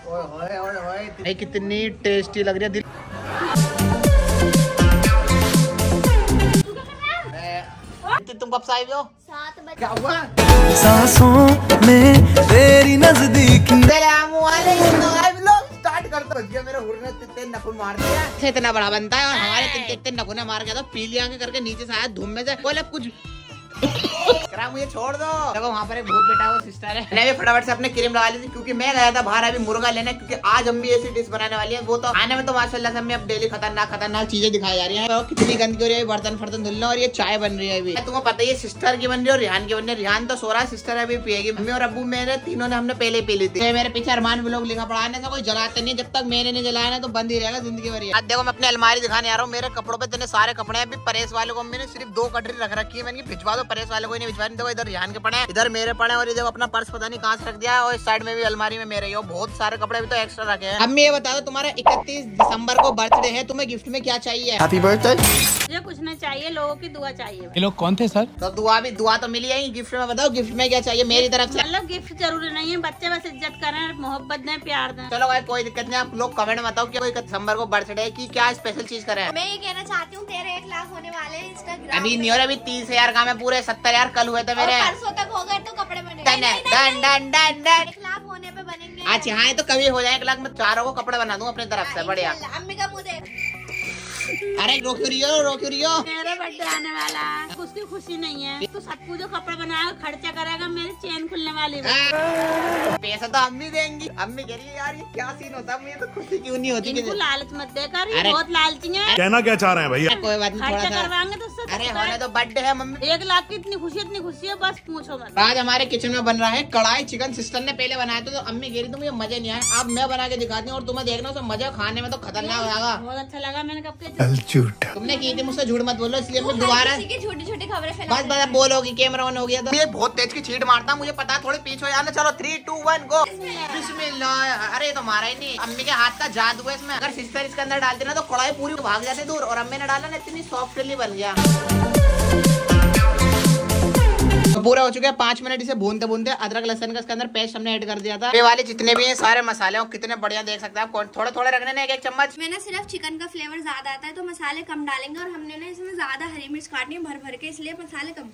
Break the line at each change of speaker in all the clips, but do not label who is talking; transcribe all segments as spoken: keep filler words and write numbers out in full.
ओए ओए ओए ओए कितनी टेस्टी लग रही है दिल। तुम कब से आई हो? सात बजे। क्या हुआ? सांसों में तेरी नजदीकी। स्टार्ट कर दो भैया, मेरे हुर ने तित्ते नखुन मार दिया। इतना बड़ा बनता है और हमारे तित्ते इतने नखुने मार गया तो पीली आंखें करके नीचे से आया धूम में से बोले कुछ मुझे छोड़ दो। देखो वहाँ पर एक भूत बैठा है, वो सिस्टर है। मैंने भी फटाफट से अपने क्रीम लगा ली थी क्योंकि मैं गया था बाहर अभी मुर्गा लेने, क्योंकि आज अम्मी ऐसी डिश बनाने वाली है। वो तो खाने में तो माशाल्लाह से अम्मी अब डेली खतरनाक खतरनाक चीजें दिखाई जा रही है। तो कितनी गंदगी हो रही है, बर्तन फर्तन धुलना, और ये चाय बन रही है अभी। तुम्हें पता है सिस्टर की बन रही है और रिहान की बन रही है। रिहान तो सो रहा है, सिस्टर अभी पिएगी। मम्मी और अब्बू मेरे तीनों ने हमने पहले पी ली थी। मेरे पीछे अरमान व्लॉग लिखा पड़ा है, कोई जलाते नहीं, जब तक मैंने नहीं जलाया ना तो बंद ही रहेगा जिंदगी भर। आज देखो मैं अपने अलमारी दिखाने आ रहा हूँ। मेरे कपड़ों पे इतने सारे कपड़े हैं। अभी परेश वाले को मैंने सिर्फ दो कटरी रख रखी है, मैंने भिजवा दो, परेश वाले को नहीं भिजवा। देखो इधर रिहान के पड़े हैं, इधर मेरे पड़े, और ये देखो अपना पर्स पता नहीं कहाँ से रख दिया है, और इस साइड में भी अलमारी में मेरे हो बहुत सारे कपड़े भी तो एक्स्ट्रा रखे हैं। अम्मी ये बता दो, तुम्हारा इकतीस दिसंबर को बर्थडे है, तुम्हें गिफ्ट में क्या चाहिए? Happy birthday.
मुझे कुछ नहीं चाहिए, लोगों की दुआ चाहिए।
ये लोग कौन थे सर?
तो दुआ भी दुआ तो मिली है, गिफ्ट में बताओ गिफ्ट में क्या चाहिए मेरी तरफ से?
मतलब गिफ्ट जरूरी नहीं है, बच्चे बस इज्जत करें, मोहब्बत दें, प्यार दें।
चलो भाई कोई दिक्कत नहीं, आप लोग कमेंट में बताओ कि कोई दिसंबर को बर्थडे है कि क्या स्पेशल चीज करें।
मैं ये कहना चाहती हूँ तेरे एक लाख होने वाले इंस्टाग्राम
अभी नहीं हो रहा, अभी तीस हजार काम है, पूरे सत्तर हजार कल हुए थे मेरे।
परसों तक हो गए तो कपड़े बने
done done done done done.
एक लाख होने पे बनेंगे।
अच्छा हाँ तो कभी हो जाए एक लाख में चारों को कपड़े बना दूँ अपने तरफ से। बढ़िया।
अम्मी का मुँह देख।
अरे रो क्यों रही हो, रो क्यों रही हो?
मेरा बर्थडे आने वाला है, उसकी खुशी नहीं है तो सबको जो कपड़े बनाएगा खर्चा करेगा, मेरी चेन खुलने वाली है।
पैसा तो अम्मी देंगी। अम्मी कह रही है यार ये क्या सीन होता है, मुझे तो खुशी क्यों नहीं होती?
इनको लालच मत देकर, ये बहुत लालची है।
कहना क्या चाह रहे हैं भैया?
कोई बात नहीं,
खर्चा
थोड़ा सा
करवाएंगे तो उससे
अरे होने तो बर्थडे है मम्मी।
एक लाख की इतनी खुशी इतनी खुशी है, बस पूछो मत।
आज हमारे किचन में बन रहा है कढ़ाई चिकन। सिस्टर ने पहले बनाया था तो अम्मी कह रही थी मुझे मजे नहीं आए, अब मैं बना के दिखाती हूँ और तुम्हें देखना उसमें मजा खाने में तो खतरनाक होगा।
बहुत अच्छा लगा, मैंने कब के
तुमने की थी मुझसे, झूठ मत बोलो, इसलिए मैं दोबारा
छोटी छोटी खबरें
बस बस बोलोगी कैमरा ऑन हो गया तो। ये बहुत तेज की छीट मारता मुझे पता, थोड़ी पीछे हो जाना। चलो थ्री टू वन गो। बिस्मिल्लाह। अरे तो मारा ही नहीं, अम्मी के हाथ का जादू है इसमें। अगर सिस्टर इसके अंदर डालती ना तो कढ़ाई पूरी भाग जाती दूर, और अम्मी ने डाला ना इतनी सॉफ्टली बन गया। तो पूरा हो चुका है, पांच मिनट इसे भूनते भूनते अदरक लहसुन का इसके अंदर पेस्ट हमने ऐड कर दिया था। ये वाले जितने भी हैं सारे मसाले हो कितने बढ़िया देख सकते हैं आप, थोड़े थोड़े रखने ने एक एक चम्मच।
में ना सिर्फ चिकन का फ्लेवर ज्यादा आता है तो मसाले कम डालेंगे, और हमने ना इसमें ज्यादा हरी मिर्च काटनी है भर भर के, इसलिए मसाले कम।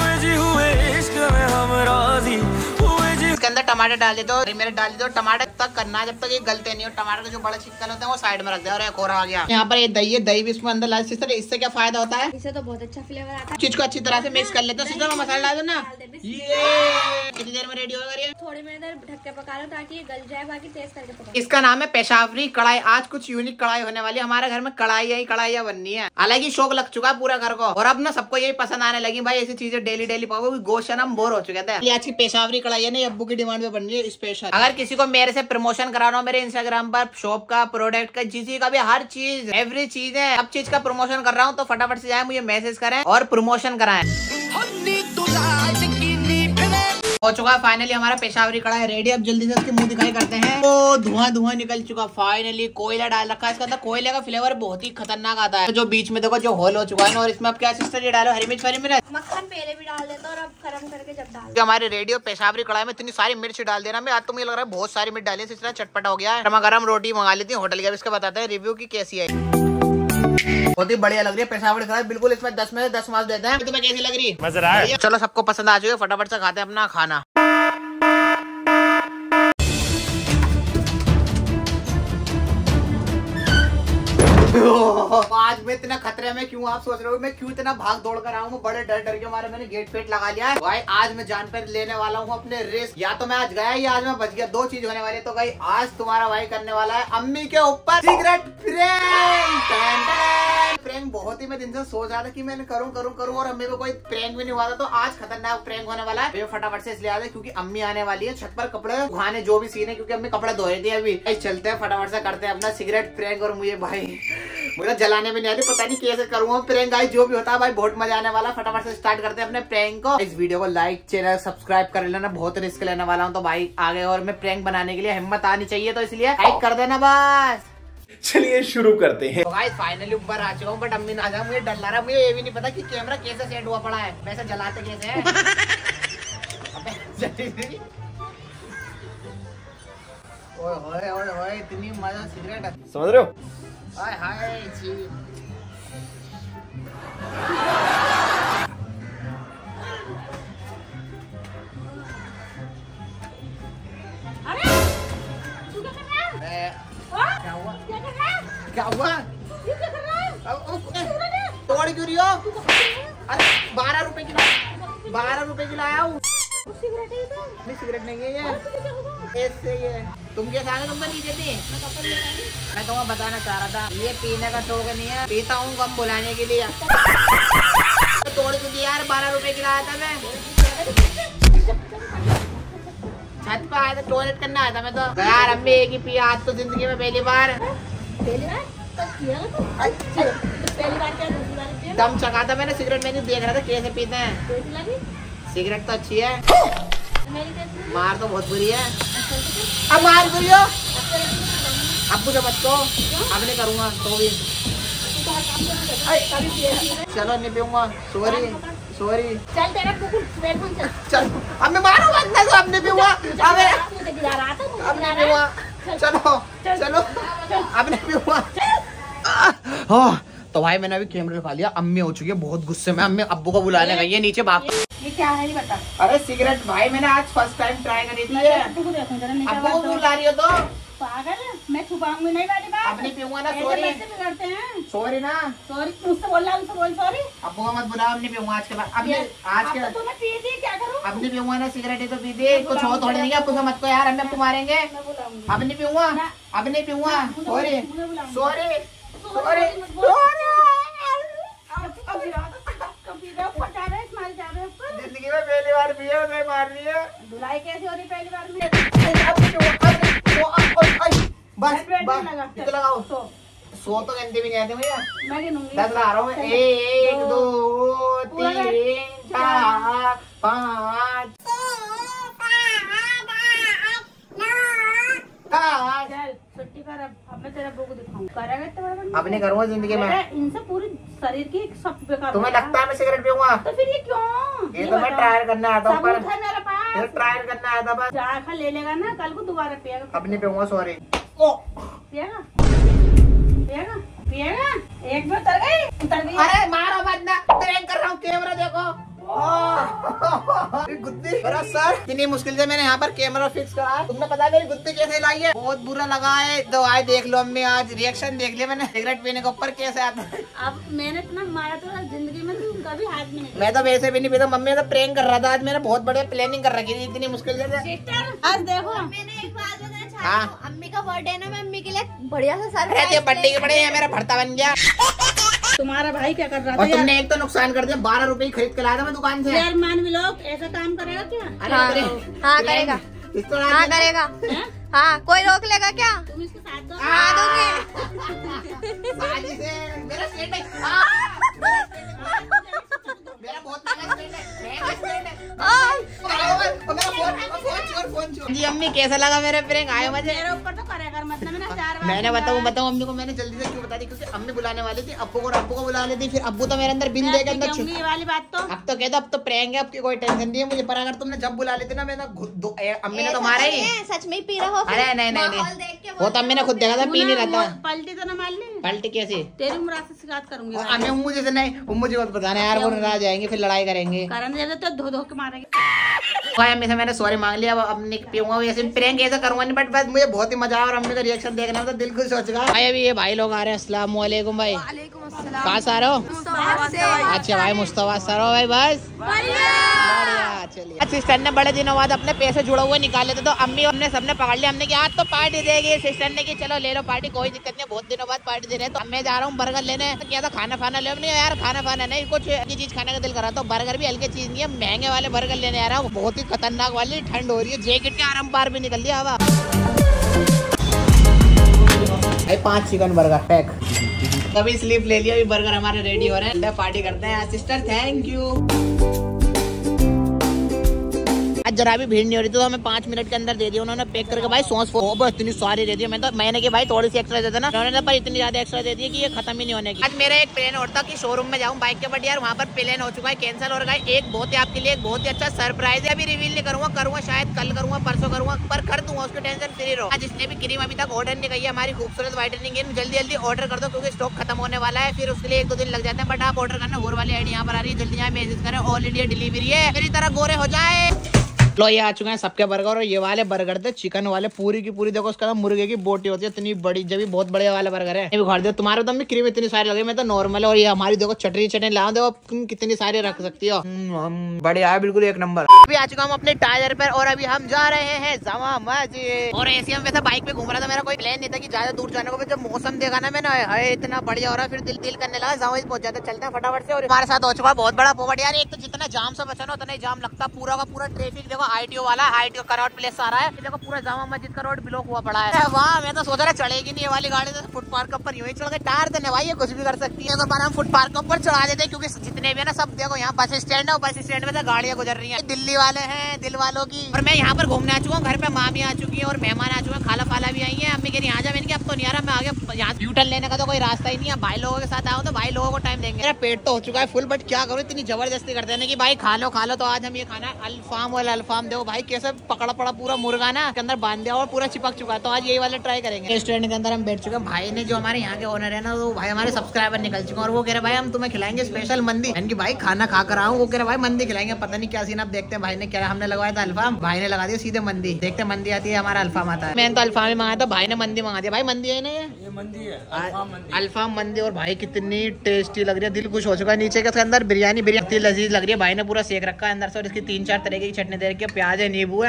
इसके अंदर टमाटर डाल दे दो, मेरे डाल दो। टमाटर तक करना जब तक ये गलते नहीं, और टमाटर के जो बड़े छिलके होते हैं वो साइड में रख दे। और एक और आ गया यहाँ पर ये दही है, दही भी इसमें अंदर डाल। सिस्टर इससे क्या फायदा होता है?
इससे तो बहुत अच्छा फ्लेवर आता है।
चीज को अच्छी तरह से मिक्स कर लेते हो। सिस्टर में मसाला डाल दो ना। ये कितनी देर में रेडी होगा ये?
थोड़ी मिनट देर ढक के पका लो ताकि ये गल जाए, बाकी तेज करके पका।
इसका नाम है पेशावरी कढ़ाई। आज कुछ यूनिक कढ़ाई होने वाली है, हमारे घर में कढ़ाई ही कढ़ाइयाँ बननी है। हालांकि शौक लग चुका है पूरा घर को, और अब ना सबको यही पसंद आने लगी भाई ऐसी चीजें डेली डेली पाओ। गोश्त हम बोर हो चुके थे। आज की पेशावरी कढ़ाई है ना, अब्बू की डिमांड पे बन रही है स्पेशल। अगर किसी को मेरे से प्रमोशन कराना हो, मेरे इंस्टाग्राम पर शॉप का, प्रोडक्ट का, किसी का भी, हर चीज एवरी चीज है, सब चीज का प्रमोशन कर रहा हूँ, तो फटाफट से जाए मुझे मैसेज करें और प्रमोशन कराएं। हो चुका फाइनली हमारा पेशावरी कढ़ाई रेडी। अब जल्दी से उसकी मुंह दिखाई करते हैं। तो धुआं धुआं निकल चुका फाइनली। कोयला डाल रखा है इसके अंदर, कोयले का फ्लेवर बहुत ही खतरनाक आता है। जो बीच में देखो जो होल हो चुका है, और इसमें अब क्या सिस्टर ये डालो हरी मिर्च हरी मिर्च
मक्खन पहले भी डाल देता और अब गरम करके जब डाल।
हमारे रेडी और पेशावरी कढ़ाई में इतनी सारी मिर्च डाल देना। मैं आज तो मुझे लग रहा है बहुत सारी मिर्च डाली, इसलिए चटपटा हो गया है। गरमा गरम रोटी मंगा लेती हूँ होटल की, इसका बताते हैं रिव्यू की कैसी है। बहुत ही बढ़िया लग रही है पेशावरी कढ़ाई, बिल्कुल इसमें दस में से दस मार्क्स देते हैं। तुम्हें कैसी लग रही है? मजा आ रहा है। चलो सबको पसंद आ चुके, फटाफट से खाते हैं अपना खाना। आज मैं इतना खतरे में क्यों, आप सोच रहे हो मैं क्यों इतना भाग दौड़ कर आऊँ? बड़े डर डर के मारे मैंने गेट फेट लगा लिया है भाई। आज मैं जान पर लेने वाला हूँ अपने रिस्क। या तो मैं आज गया या आज मैं बच गया, दो चीज होने वाली है। तो भाई आज तुम्हारा भाई करने वाला है अम्मी के ऊपर सिगरेट प्रैंक। प्रैंक बहुत ही मैं दिन से सोच रहा था कि मैंने करूँ करूँ करूँ और अम्मी को कोई प्रैंक भी नहीं हुआ था। तो आज खतरनाक प्रैंक होने वाला है। फटाफट से इसलिए आया क्योंकि अम्मी आने वाली है छत पर कपड़े उठाने, जो भी सीन है, क्योंकि अम्मी कपड़े धो रही थी अभी। चलते हैं फटाफट से करते हैं अपना सिगरेट प्रैंक। और मुझे भाई मुझे जलाने में नहीं आती, पता नहीं कैसे करूंगा प्रैंक। गाइस जो भी होता है भाई बहुत मजा आने वाला। फटाफट से स्टार्ट करते हैं अपने प्रैंक को। इस वीडियो को लाइक चैनल सब्सक्राइब कर लेना, बहुत रिस्क लेने वाला हूँ। तो भाई आगे और मैं प्रैंक बनाने के लिए हिम्मत आनी चाहिए, तो इसलिए लाइक कर देना बस।
चलिए शुरू करते हैं।
तो गाइस फाइनली ऊपर आ चुका हूँ, बट अम्मी ना जा, मुझे डर लग रहा है। मुझे ये भी नहीं पता कि कैमरा कैसे सेट हुआ पड़ा है, वैसे जलाते कैसे है। ओए ओए ओए ओए इतनी मजा सिगरेट
समझ रहे हो?
हाय हाय जी।
अरे तू क्या कर रहा है?
क्या हुआ?
क्या कर रहा है?
क्या हुआ?
ये क्या कर रहा है?
तोड़ क्यों रही हो? अरे बारह रुपए की बारह रुपए की लाया हूँ।
सिगरेट है तो?
नहीं सिगरेट नहीं है ये।
क्या होगा?
ऐसे ये तुम क्या खाने तुमको नीचे थी? मैं तुम्हें बताना चाह रहा था ये पीने का शौक नहीं है, पीता हूँ कम बुलाने के लिए। तोड़ क्यों यार? बारह रुपए की लाया था मैं। छत पे आया था टॉयलेट करना आया था मैं तो। यार अम्मी एक ही पिया आज तो जिंदगी में पहली बार।
पहली बार? कब किया था? पहली बार क्या दूसरी बार किया?
दम चखा था मैंने सिगरेट में, नहीं देख रहा था कैसे पीते हैं।
कैसी लगी?
सिगरेट तो अच्छी है,
मेरी कैसी लगी?
मार तो बहुत बुरी है।
अच्छा तो
अब मार बुरी हो
अच्छा
अब मुझे मत को, अब नहीं करूँगा तो भी।
तू तो हर काम में करता है। कभी पिया नहीं है।
चलो नहीं पीऊंगा, सॉरी सॉरी।
चल तेरा कुकुर स्मेल फोन चल।
चल अब मैं मारूं मत ना, तो अब नहीं पीऊंगा। अबे
मुझे गिरा रहा था मुझे
अब
गिरा
नहीं
रहा
पीऊंगा। चलो चलो अब नहीं पीऊंगा। हाँ तो भाई मैंने अभी कैमरे लगा लिया। अम्मी हो चुकी है बहुत गुस्से में, अम्मी अब्बू को बुलाने गई है नीचे बाप।
ये क्या है ये बता।
अरे सिगरेट भाई मैंने आज फर्स्ट टाइम ट्राई करी थी।
मैं अब्बू को देखूं जरा नीचे
अब्बू को
बात
बुला रही हो तो
पागल है, मैं छुपाऊंगी नहीं वाली बात।
अब नहीं पीऊंगा ना,
ऐसे
सॉरी
बच्चे बिगड़ते हैं।
सॉरी ना।
सॉरी मुझसे बोल रहा उनसे बोल सॉरी।
अब्बू को मत बुला, अब नहीं पीऊंगा आज के बाद। अब नहीं आज के
अब तो मैं पी थी क्या करूं?
अब नहीं पीऊंगा ना, सिगरेट ही तो पी थी, कुछ हो थोड़ी नहीं। अब्बू को मत को यार, हमें अब्बू मारेंगे।
मैं बुलाऊंगी।
अब नहीं पीऊंगा, अब नहीं पीऊंगा। सॉरी
मुझे बुलाऊंगी।
Sorry
sorry
sorry. जिंदगी में पहली बार पिया, मैं मार रही है।
धुलाई कैसे हो रही पहली बार में?
बस
ब्रेड
बस
लगा,
इतना लगाओ।
सो
सो तो घंटे भी नहीं आते भैया,
मैं गिनूंगी।
दस लगा रहा हूँ। एक दो तीन चार पाँच सात।
चल छुट्टी कर अब। अब मैं तेरा अब्बू को दिखाऊंगा। करेगा इतना बड़ा बंदा?
अब नहीं करूँगा जिंदगी में।
बेटा, इनसे पूरी शरीर की सब बेकार।
तुम्हें लगता है मैं सिगरेट पीऊंगा?
तो फिर ये क्यों?
ये तो मैं ट्रायल करने आता हूँ, पर
सबूत है मेरे पास।
ये ट्रायल करने आया था बस।
जाकर ले लेगा ना, कल को दोबारा पिएगा।
अब नहीं पीऊंगा, सॉरी।
पिएगा पिएगा पिएगा। एक बार उतर गई उतर गई।
अरे मारो मत ना, ट्रेन कर रहा हूँ, कैमरा देखो। गुत्ती मेरा सर, इतनी मुश्किल से मैंने यहाँ पर कैमरा फिक्स करा। तुमने पता है मेरी गुत्ती कैसे लाई है? बहुत बुरा लगा है। तो आज देख लो अम्मी, आज रिएक्शन देख लिया मैंने सिगरेट पीने के ऊपर कैसे आता है।
अब मैंने इतना मारा तो जिंदगी में तुम कभी हाथ में नहीं।
मैं तो वैसे भी नहीं पीता, मम्मी तो प्रैंक कर रहा था आज। मैंने बहुत बढ़िया प्लानिंग कर रखी थी, इतनी मुश्किल से।
सिस्टर आज देखो,
मैंने एक बात बताना चाहती
हाँ।
हूँ। अम्मी का बर्थडे ना, मैं अम्मी के लिए बढ़िया सा सरप्राइज
अरे बर्थडे के बड़े मेरा भरता बन गया।
तुम्हारा भाई क्या कर रहा था?
और तुमने एक तो नुकसान कर दिया, बारह रुपए की खरीद के लाया था मैं दुकान से।
यार मान भी लोग ऐसा काम करेगा क्या?
अरे
हाँ,
अरे,
हाँ करेगा,
इस तो
हाँ करेगा।
हैं?
हाँ कोई रोक लेगा क्या?
तुम इसके साथ दो।
हाँ दूंगी।
बाजी से मेरा स्टेट है। हाँ, मेरा स्टेट है। मेरा बहुत महंगा स्टेट है, महंगा स्टेट है। जी अम्मी कैसा लगा मेरा प्रैंक? आए मजे?
मेरे ऊपर तो करेगा मतलब मैंने चार बार
मैंने बताऊँ बताऊँ अम्मी को मैंने जल्दी से क्यों बता दी? क्योंकि अम्मी बुलाने वाली थी, अब्बू को अब्बू को बुला लेती, फिर अब्बू तो मेरे अंदर बिन देगा अंदर छुप।
ये वाली बात तो
अब तो कह दो, अब तो प्रैंक है, अब की कोई टेंशन नहीं है मुझे। पर अगर तुमने जब बुला लेते ना, मैं तो अम्मी ने तो मारा ही।
सच में ही पी रहा हो?
अरे नहीं नहीं
माहौल
नहीं,
देख के
वो तो अम्मी ने खुद देखा था, पी नहीं रहा था।
पलटी तो ना मार ली।
पलटी कैसे?
तेरी उम्र से शिकायत करूंगी।
और अम्मी उम्मू जैसे नहीं, उम्मू जी को तो बताना यार, वो नाराज जाएंगे, फिर लड़ाई करेंगे।
कारण जैसे तो धो धो के मारेंगे।
भाई अम्मी से मैंने सॉरी मांग लिया, अब अम्मी पीऊंगा वैसे प्रैंक ऐसा करूंगा नहीं, बट बस मुझे बहुत ही मजा आया और अम्मी का रिएक्शन देखना था, दिल खुश हो चुका। भाई अभी ये भाई लोग आ रहे हैं। अस्सलाम वालेकुम भाई। कहाँ से आ रहे हो? अच्छा भाई मुस्तफा सर हो भाई, बस बढ़िया। चलिए सिस्टर ने बड़े दिनों बाद अपने पैसे जुड़े हुए निकाले थे, तो अम्मी हमने सबने पकड़ लिया। हमने कहा आज तो पार्टी देगी। सिस्टर ने की चलो ले लो पार्टी, कोई दिक्कत नहीं, बहुत दिनों बाद पार्टी दे रहे हैं। तो मैं जा रहा हूँ बर्गर लेने। क्या था खाना फाना ले नहीं यार, खाना फाना नहीं, कुछ अच्छी चीज खाने का दिल कर रहा था। बर्गर भी हल्के चीज नहीं है, महंगे वाले बर्गर लेने आ रहा हूँ। बहुत ही खतरनाक वाली, ठंड हो रही है, जैकेट के आराम पार भी निकल लिया हवा। पांच चिकन बर्गर पैक। कभी स्लीप ले लिया, अभी बर्गर हमारे रेडी हो रहे हैं, पार्टी करते हैं। Sister thank you. आज जरा भी भीड़ नहीं हो रही तो हमें पाँच मिनट के अंदर दे दिया उन्होंने पैक करके भाई सॉस इतनी सारी दे दी। मैं तो मैंने की भाई थोड़ी सी एक्स्ट्रा देता ना, उन्होंने पर इतनी ज्यादा एक्स्ट्रा दे दी कि ये खत्म ही नहीं होने की। आज मेरा एक प्लान और था कि शोरूम में जाऊँ बाइक के, बट यार वहाँ पर प्लान हो चुका है कैंसिल हो रहा है। एक बहुत ही आपके लिए एक बहुत ही अच्छा सरप्राइज है, अभी रिवील नहीं करूंगा, करूंगा शायद कल करूंगा परसों करूंगा, पर कर दूंगा, उसकी टेंशन फ्री रहो। जिसने भी क्रीम अभी तक ऑर्डर नहीं की है हमारी खूबसूरत व्हाइटनिंग क्रीम, जल्दी जल्दी ऑर्डर कर दो क्योंकि स्टॉक खत्म होने वाला है, फिर उसके लिए एक दो दिन लग जाते हैं। बट आप ऑर्डर करना, और वाली आईडी यहाँ पर आ रही है, जल्दी यहाँ मैसेज करें, ऑल इंडिया डिलीवरी है, मेरी तरह गोरे हो जाए। लो ये आ चुके हैं सबके बर्गर, और ये वाले बर्गर थे चिकन वाले, पूरी की पूरी देखो उसका ना मुर्गे की बोटी होती है इतनी बड़ी, जब भी बहुत बड़े वाला बर्गर है। ये भी खा दो, तुम्हारे दम में क्रीम इतनी सारी लगी, मैं तो नॉर्मल है। और ये हमारी देखो चटनी चटनी ला दो, तुम कितनी सारी रख सकती हो, बढ़िया है बिल्कुल एक नंबर। अभी आ चुका हूँ अपने टायर पर और अभी हम जा रहे हैं जामा मस्जिद। और ऐसे हम वैसे बाइक पे घूम रहा था, मेरा कोई प्लान नहीं था कि ज्यादा दूर जाने को, जब मौसम देखा ना मैंने हाय इतना बढ़िया हो रहा है, फिर दिल दिल करने लगा जामा पहुंच जाते, चलते हैं फटाफट से। और हमारे साथ हो चुका है बहुत बड़ा पोपट यार, एक तो जितना जाम से बचाना उतना ही जाम लगता, पूरा का पूरा ट्रैफिक देखो आईटीओ वाला आईटीओ करौट प्लेस आ रहा है, देखो पूरा जामा मस्जिद का रोड ब्लॉक हुआ पड़ा है वहाँ। मैं तो सोच रहा चढ़ेगी नहीं ये वाली गाड़ी, तो फुटपाथ के ऊपर यूं ही चढ़ के टायर देने भाई, ये कुछ भी कर सकती है। तो हम फुटपाथ के ऊपर चढ़ा देते क्योंकि जितने भी है ना सब देखो यहाँ बस स्टैंड है, बस स्टैंड में से गाड़ियाँ गुजर रही है, दिल्ली वाले हैं दिल वालों की। और मैं यहाँ पर घूमने आ चुका हूँ, घर पे मामी आ चुकी है और मेहमान आ चुके हैं, खाला फाला भी आई है। अम्मी कह रही आ जा, मैंने अब तो नहीं आ रहा, मैं आगे यहाँ यूटर्न लेने का तो कोई रास्ता ही नहीं है, भाई लोगों के साथ आओ तो भाई लोगों को टाइम देंगे। मेरा पेट तो हो चुका है फुल, बट क्या करूँ इतनी जबरदस्ती करते हैं कि भाई खा लो खा लो। तो आज हम ये खाना अल्फाम वाला अल्फाम देखो भाई कैसे पकड़ा पड़ा पूरा मुर्गा ना के अंदर बांध दिया और पूरा चिपक चुका है, तो आज यही वाला ट्राई करेंगे। रेस्टोरेंट के अंदर हम बैठ चुके हैं, भाई ने जो हमारे यहाँ के ओनर है ना, वो भाई हमारे सब्सक्राइबर निकल चुके हैं और वो कह रहे भाई हम तुम्हें खिलाएंगे स्पेशल मंदी, यानी भाई खाना खा कर आऊँ, वो कह रहे भाई मंदी खिलाएंगे। पता नहीं क्या सीन, आप देखते हैं भाई ने क्या, हमने लगवाया था अल्फाम, भाई ने लगा दिया सीधे मंदी, देखते मंदी आती है हमारा अल्फाम आता है। मैंने तो अल्फाम ही मंगाया था, भाई ने मंदी मंगा दिया। भाई मंदी है ना, ये मंदी है अल्फाम मंदी, और भाई कितनी टेस्टी लग रही है, दिल खुश हो चुका है। नीचे के अंदर बिरयानी बिरयानी लजीज लग रही है, भाई ने पूरा सेक रखा है अंदर से, और इसकी तीन चार तरह की चटनी दे रखी है, प्याज है नींबू है।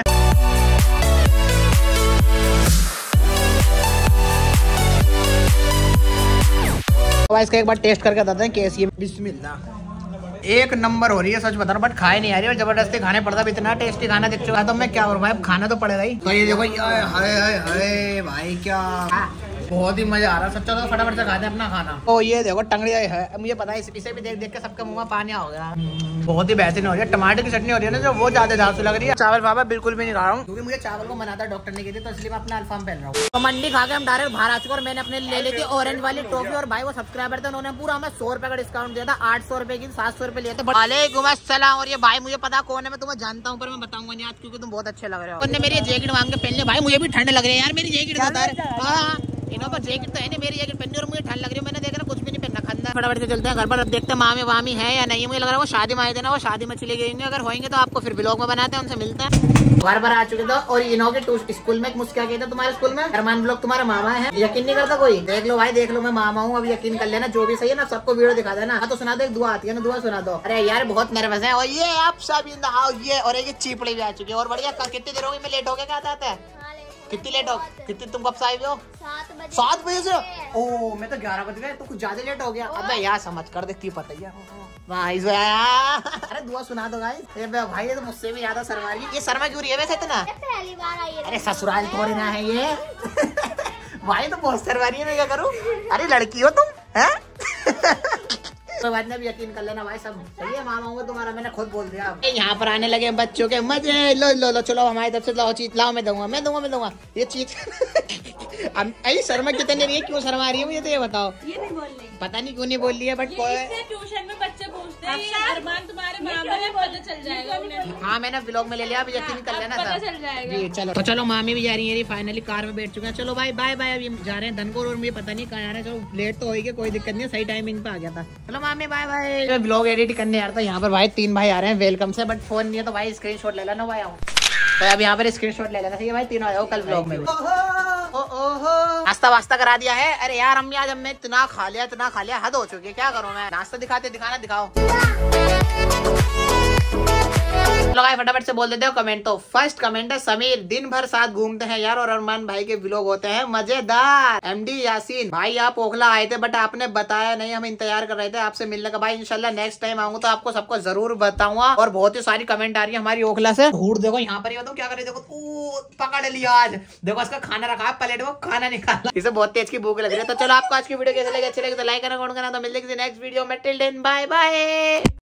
इसका एक बार टेस्ट करके बताते हैं कैसी है। बिस्मिल्लाह, एक नंबर हो रही है सच बता रहा हूं, बट खाए नहीं आ रही और जबरदस्ती खाने पड़ता, इतना टेस्टी खाना देख चुका तो मैं क्या करूं भाई, खाना तो पड़ेगा ही। तो ये देखो हाय हाय हाय भाई क्या बहुत ही मजा आ रहा है सच्चा, तो फटाफट से खाते हैं अपना खाना। तो ये देखो टंगड़ी है, मुझे पता है इसे भी देख देख के सबके मुंह में पानी हो गया। बहुत ही बेहतरीन हो रही है, टमाटर की चटनी हो रही है ना जो, वो ज्यादा झांसू लग रही है। चावल बाबा बिल्कुल भी नहीं खा रहा हूँ क्योंकि मुझे चावल को मना था डॉक्टर ने की थी, तो इसलिए मैं अपना अल्फाम पहन रहा हूँ। तो मंडी खा के हम डायरेक्ट बाहर आ चुके और मैंने अपने ले ली थी ऑरेंज वाली टॉफी, और भाई वो सब्सक्राइबर थे उन्होंने पूरा हमें सौ रुपए का डिस्काउंट दिया था, आठ सौ रुपए की सात सौ रुपए लिए थे। वालेकुम अस्सलाम। और ये भाई मुझे पता कौन है, मैं तुम्हें जानता हूँ पर मैं बताऊंगा नहीं आज क्योंकि तुम बहुत अच्छे लग रहे हो। उन्होंने मेरी जैकेट मांग के पहन ली, भाई मुझे भी ठंड लग रही है यार, मेरी जैकेट बता रहे इन्हों पर जैकेट तो है नहीं, मेरी जैकेट पहनी और मुझे ठंड लग रही है, मैंने देखा कुछ भी नहीं पहना खंडा। फटाफट से चलते हैं घर पर, अब देखते हैं मामी वामी है या नहीं। मुझे लग रहा है वो शादी में आए थे ना, वो शादी में चले गए, अगर होंगे तो आपको फिर ब्लॉग में बनाते हैं, उनसे मिलते हैं। घर पर आ चुके थे और इन्हों के स्कूल में मुझसे क्या था, तुम्हारे स्कूल में अरमान ब्लॉग तुम्हारा मामा है, यकीन नहीं करता कोई, देख लो भाई देख लो मैं मामा हूँ, अब यकीन कर लेना जो भी सही है ना, सबको वीडियो दिखा देना। हाँ तो सुना दो, एक दुआ आती है ना, दुआ सुना दो। अरे यार बहुत नर्वस है। और ये आप सब ये और एक चीपड़ी भी आ चुकी है, और बढ़िया कितनी देर होगी मैं लेट हो गया, क्या आता है कितनी लेट हो, कितनी तुम कब से आई हो? सात बजे से। ओ मैं तो ग्यारह बज गए, तो कुछ ज्यादा लेट हो गया। अबे यार समझ कर देखती पता ही है भाई। अरे दुआ सुना दो भाई। भाई ये तो मुझसे भी ज्यादा शर्मा रही है, ये शर्मा क्यों रही है वैसे इतना?
पहली बार आई है।
अरे ससुराल थोड़ी ना है ये भाई तो बहुत शर्मा रही है, मैं क्या करूँ? अरे लड़की हो तुम है तो बाद में भी यकीन कर लेना भाई सब सही है, मामा हुआ तुम्हारा, मैंने खुद बोल दिया। यहाँ पर आने लगे बच्चों के मजे, लो लो लो चलो हमारी तरफ से लाओ चीज, लाओ मैं दूंगा मैं दूंगा मैं दूंगा ये चीज अरे शर्मा कितने रही है, क्यों शर्मा रही है मुझे तो ये बताओ।
ये नहीं बोल रही,
पता नहीं क्यों नहीं बोल रही है, बट
ट्यूशन में बच्चे पूछते हैं अरमान तुम्हारे मामा है, पता चल जाएगा उन्हें।
हाँ मैंने ब्लॉग में ले लिया, अभी यकीन कर लेना
पता चल जाएगा।
जी चलो तो चलो मामी भी जा रही है, फाइनली कार में बैठ चुके हैं। चलो भाई बाय बाय, अभी जा रहे हैं धनपुर और मुझे पता नहीं कहाँ आ रहे हैं। चलो लेट तो होगी, कोई दिक्कत नहीं, सही टाइमिंग पे आ गया था। चलो मामी बाय बाय। मैं ब्लॉग एडिट करने आ रहा था, यहाँ पर भाई तीन भाई आ रहे हैं वेलकम से, बट फोन नहीं है तो भाई स्क्रीनशॉट ले लेना भाई आऊँ तो अब यहाँ पर स्क्रीनशॉट ले लेना, ठीक है भाई तीनों आए कल ब्लॉग में। नाश्ता वास्ता करा दिया है। अरे यार अम्मी आज हमने इतना खा लिया इतना खा लिया, हद हो चुकी है, क्या करूँ मैं? नाश्ता दिखाते दिखाना दिखाओ। चलो भाई फटाफट से बोल देते हो कमेंट। तो फर्स्ट कमेंट है समीर, दिन भर साथ घूमते हैं यार और अरमान भाई के व्लॉग होते हैं मजेदार। एमडी यासीन भाई आप ओखला आए थे बट आपने बताया नहीं, हम इंतजार कर रहे थे आपसे मिलने का। भाई इंशाल्लाह नेक्स्ट टाइम आऊंगा तो आपको सबको जरूर बताऊंगा। और बहुत ही सारी कमेंट आ रही है हमारी ओखला से। धूड़ देखो यहाँ पर ही बताऊँ क्या करे, देखो पकड़ लिया आज, देखो इसका खाना रखा है प्लेट में, खाना निकाला, इसे बहुत तेज की भूख लग रही है। तो चलो आपको आज की वीडियो कैसे लगे, अच्छे लगे तो लाइक करना, कमेंट करना। तो मिलते हैं नेक्स्ट वीडियो में, टिल देन बाय बाय।